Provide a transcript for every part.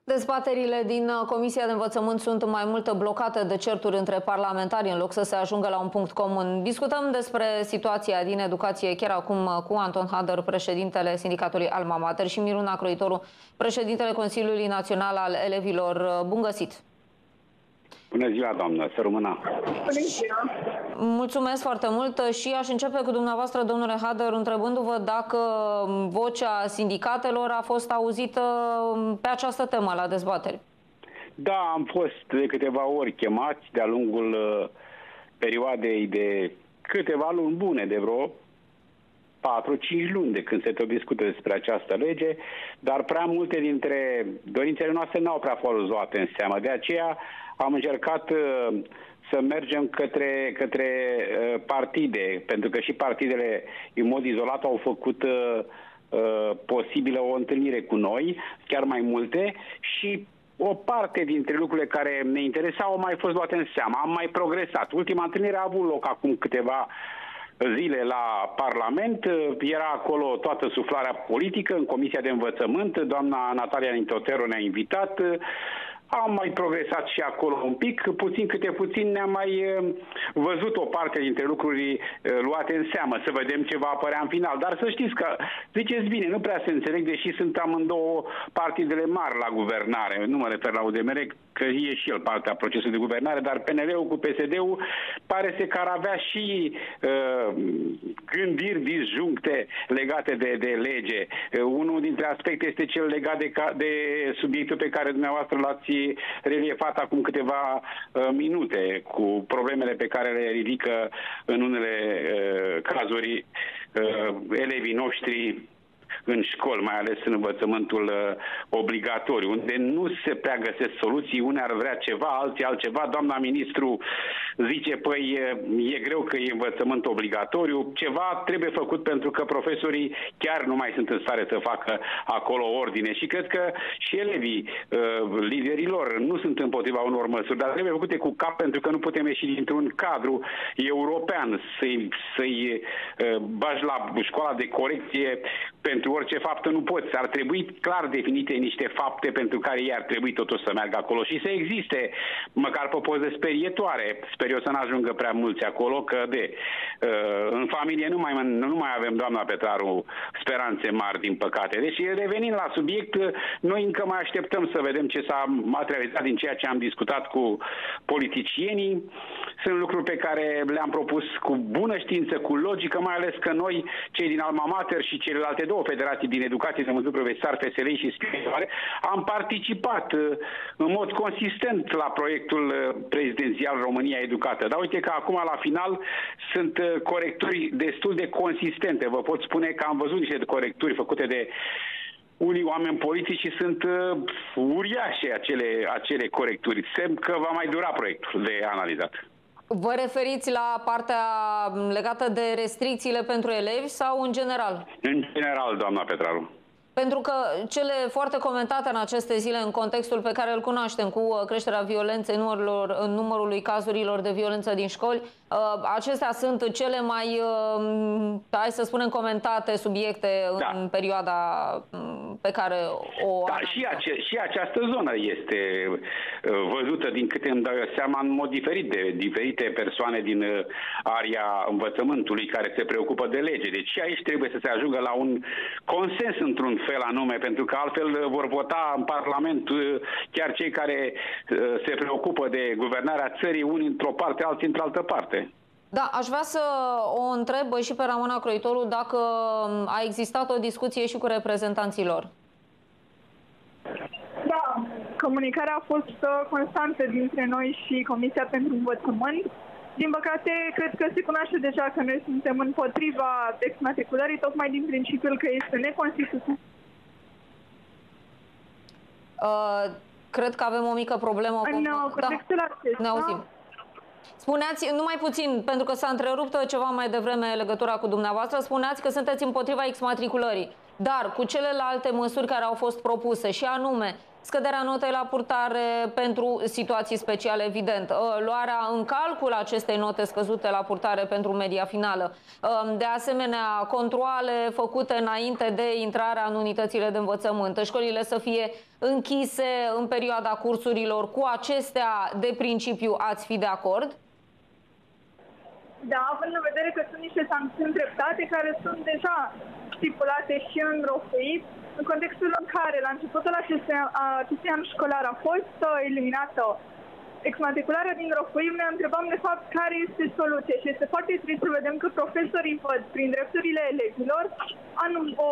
Dezbaterile din Comisia de Învățământ sunt mai mult blocate de certuri între parlamentari în loc să se ajungă la un punct comun. Discutăm despre situația din educație chiar acum cu Anton Hader, președintele Sindicatului Alma Mater, și Miruna Croitoru, președintele Consiliului Național al Elevilor. Bun găsit! Bună ziua, doamnă, să rămână! Bună ziua! Mulțumesc foarte mult și aș începe cu dumneavoastră, domnule Hader, întrebându-vă dacă vocea sindicatelor a fost auzită pe această temă la dezbateri. Da, am fost de câteva ori chemați de-a lungul perioadei de câteva luni bune, de vreo 4-5 luni de când se tot discută despre această lege, dar prea multe dintre dorințele noastre n-au prea fost luate în seamă. De aceea am încercat să mergem către partide, pentru că și partidele în mod izolat au făcut posibilă o întâlnire cu noi, chiar mai multe, și o parte dintre lucrurile care ne interesau au mai fost luate în seamă. Am mai progresat. Ultima întâlnire a avut loc acum câteva zile la Parlament. Era acolo toată suflarea politică în Comisia de Învățământ. Doamna Natalia Nitoteru ne-a invitat. Am mai progresat și acolo un pic, puțin câte puțin ne-am mai văzut o parte dintre lucruri luate în seamă, să vedem ce va apărea în final. Dar să știți că, ziceți bine, nu prea se înțeleg, deși sunt amândouă partidele mari la guvernare. Nu mă refer la UDMR, că e și el partea procesului de guvernare, dar PNL-ul cu PSD-ul pare să că ar avea și gândiri disjuncte legate de lege. Unul dintre aspecte este cel legat de subiectul pe care dumneavoastră l-ați reliefat acum câteva minute, cu problemele pe care le ridică în unele cazuri elevii noștri în școli, mai ales în învățământul obligatoriu, unde nu se prea găsesc soluții, unii ar vrea ceva, alții altceva. Doamna ministru zice, păi e greu că e învățământ obligatoriu, ceva trebuie făcut pentru că profesorii chiar nu mai sunt în stare să facă acolo ordine. Și cred că și elevii, liderilor, nu sunt împotriva unor măsuri, dar trebuie făcute cu cap, pentru că nu putem ieși dintr-un cadru european să-i bagi la școala de corecție pentru orice faptă. Nu poți. Ar trebui clar definite niște fapte pentru care ei ar trebui totuși să meargă acolo și să existe măcar pe poze sperietoare. Sper eu să n-ajungă prea mulți acolo, că în familie nu mai avem, doamna Petraru, speranțe mari, din păcate. Deci, revenind la subiect, noi încă mai așteptăm să vedem ce s-a materializat din ceea ce am discutat cu politicienii. Sunt lucruri pe care le-am propus cu bună știință, cu logică, mai ales că noi, cei din Alma Mater și celelalte două federații din educație, de măsuri profesori, FSL și spirituale, am participat în mod consistent la proiectul prezidențial România Educată. Dar uite că acum, la final, sunt corecturi destul de consistente. Vă pot spune că am văzut niște corecturi făcute de unii oameni politici și sunt uriașe acele corecturi. Semn că va mai dura proiectul de analizat. Vă referiți la partea legată de restricțiile pentru elevi sau în general? În general, doamna Petraru. Pentru că cele foarte comentate în aceste zile, în contextul pe care îl cunoaștem, cu creșterea violenței, numărului cazurilor de violență din școli, acestea sunt cele mai, hai să spunem, comentate subiecte în perioada pe care o... Da, și această zonă este văzută, din câte îmi dau eu seama, în mod diferit de diferite persoane din area învățământului care se preocupă de lege. Deci și aici trebuie să se ajungă la un consens într-un fel anume, pentru că altfel vor vota în Parlament chiar cei care se preocupă de guvernarea țării, unii într-o parte, alții într-o altă parte. Da, aș vrea să o întreb și pe Ramona Croitoru dacă a existat o discuție și cu reprezentanții lor. Da, comunicarea a fost constantă dintre noi și Comisia pentru Învățământ. Din păcate, cred că se cunoaște deja că noi suntem împotriva exmatriculării, tocmai din principiul că este neconstituțional. Cred că avem o mică problemă. În contextul acesta... Ne auzim. Spuneați, numai puțin, pentru că s-a întrerupt ceva mai devreme legătura cu dumneavoastră, spuneați că sunteți împotriva exmatriculării. dar cu celelalte măsuri care au fost propuse, și anume scăderea notei la purtare pentru situații speciale, evident, luarea în calcul acestei note scăzute la purtare pentru media finală, de asemenea controale făcute înainte de intrarea în unitățile de învățământ, școlile să fie închise în perioada cursurilor, cu acestea de principiu ați fi de acord? Da, având în vedere că sunt niște sancțiuni dreptate care sunt deja stipulate și în ROFUIP, în contextul în care la începutul acestui an școlar a fost eliminată exmatricularea din ROFUIP, ne întrebam de fapt care este soluția și este foarte trist să vedem că profesorii văd prin drepturile elevilor o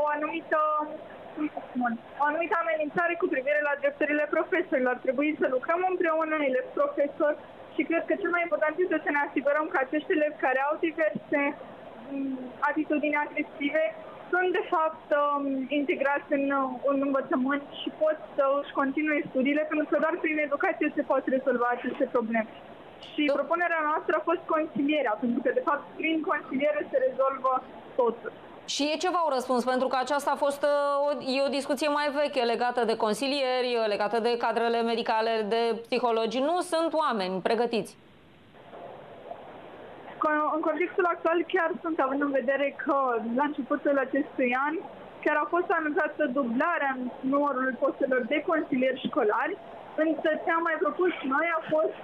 anumită amenințare cu privire la drepturile profesorilor. Ar trebui să lucrăm împreună, elevi-profesori, și cred că cel mai important este să ne asigurăm că acești elevi care au diverse atitudini agresive sunt de fapt integrați în învățământ și pot să își continue studiile, pentru că doar prin educație se pot rezolva aceste probleme. Și propunerea noastră a fost consilierea, pentru că de fapt prin consiliere se rezolvă totul. Și ei ce v-au răspuns? Pentru că aceasta a fost o discuție mai veche legată de consilieri, legată de cadrele medicale, de psihologi. Nu sunt oameni pregătiți. În contextul actual chiar sunt, având în vedere că la începutul acestui an chiar a fost anunțată dublarea numărului postelor de consilieri școlari, însă ce am mai propus noi a fost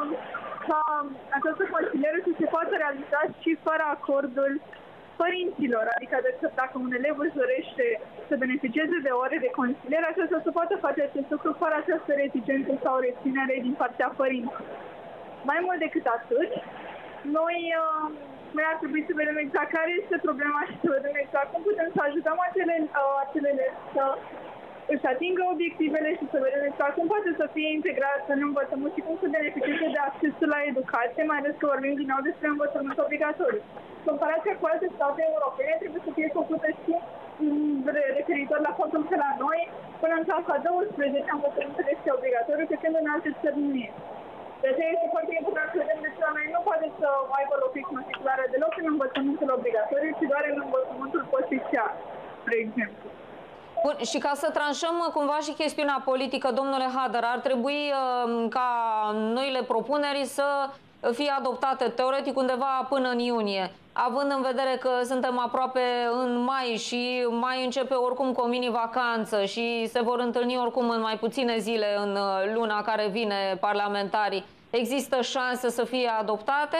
ca această consiliere să se poată realiza și fără acordul părinților, adică dacă un elev își dorește să beneficieze de ore de consiliere, acesta să poată face acest lucru fără această reticență sau reținere din partea părinților. Mai mult decât atât, noi ar trebui să vedem exact care este problema și să vedem exact cum putem să ajutăm acele elevi să își atingă obiectivele și să vedem exact cum poate să fie integrat în învățământ și cum să beneficieze de accesul la educație, mai ales că vorbim din nou despre învățământ obligatoriu. Comparația cu alte state europene trebuie să fie făcută și referitor la faptul că la noi, până în clasa 12, învățământul este obligatoriu, pe când în alte țări nu este. De aceea este foarte important să vedem de ce la noi nu poate să aibă loc exmatricularea deloc în învățământul obligatoriu, ci doar în învățământul post-liceal, spre exemplu. Bun, și ca să tranșăm cumva și chestiunea politică, domnule Hader, ar trebui ca noile propuneri să fie adoptate teoretic undeva până în iunie, având în vedere că suntem aproape în mai și mai începe oricum cu o mini-vacanță și se vor întâlni oricum în mai puține zile în luna care vine parlamentarii. Există șanse să fie adoptate?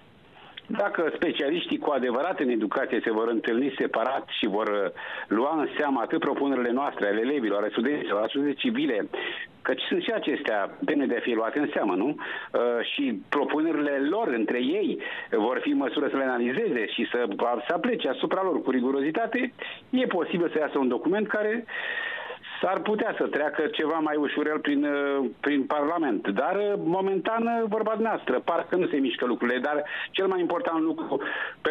Dacă specialiștii cu adevărat în educație se vor întâlni separat și vor lua în seamă atât propunerile noastre, ale elevilor, ale studenților, ale societății civile, căci sunt și acestea demne de a fi luate în seamă, nu? Și propunerile lor între ei vor fi în măsură să le analizeze și să aplece asupra lor cu rigurozitate, e posibil să iasă un document care s-ar putea să treacă ceva mai ușurel prin Parlament. Dar, momentan, vorba noastră, parcă nu se mișcă lucrurile. Dar cel mai important lucru, pe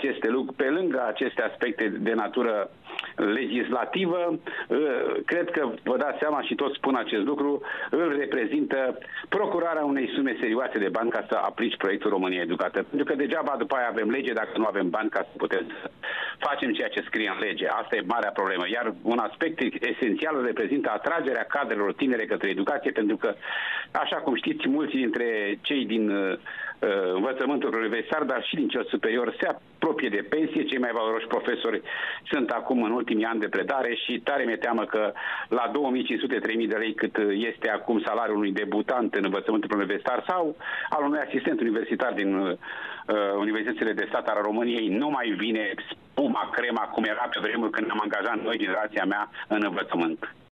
lângă aceste aspecte de natură legislativă, cred că vă dați seama și toți spun acest lucru, îl reprezintă procurarea unei sume serioase de bani ca să aplici proiectul România Educată. Pentru că degeaba după aia avem lege dacă nu avem bani ca să putem să facem ceea ce scrie în lege. Asta e marea problemă. Iar un aspect esențial reprezintă atragerea cadrelor tinere către educație, pentru că, așa cum știți, mulți dintre cei din învățământul universitar, dar și din cel superior, se apropie de pensie. Cei mai valoroși profesori sunt acum în ultimii ani de predare și tare mi-e teamă că la 2500-3000 de lei cât este acum salariul unui debutant în învățământul universitar sau al unui asistent universitar din universitățile de stat ale României, nu mai vine spuma, crema cum era pe vremuri când am angajat noi, generația mea, în învățământ.